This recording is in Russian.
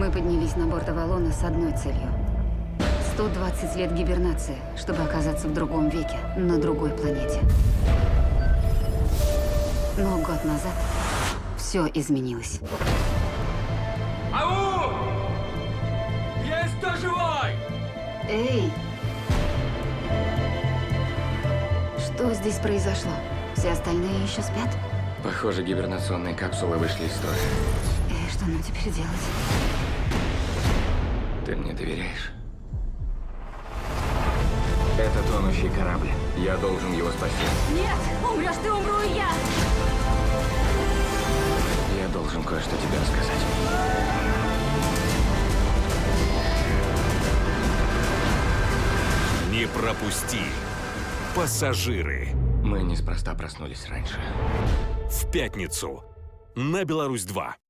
Мы поднялись на борт Авалона с одной целью. 120 лет гибернации, чтобы оказаться в другом веке, на другой планете. Но год назад все изменилось. Ау! Есть кто живой? Эй! Что здесь произошло? Все остальные еще спят? Похоже, гибернационные капсулы вышли из строя. И что нам теперь делать? Ты мне доверяешь? Это тонущий корабль. Я должен его спасти. Нет! Умрешь ты, умру и я! Я должен кое-что тебе рассказать. Не пропусти. Пассажиры. Мы неспроста проснулись раньше. В пятницу на Беларусь 2.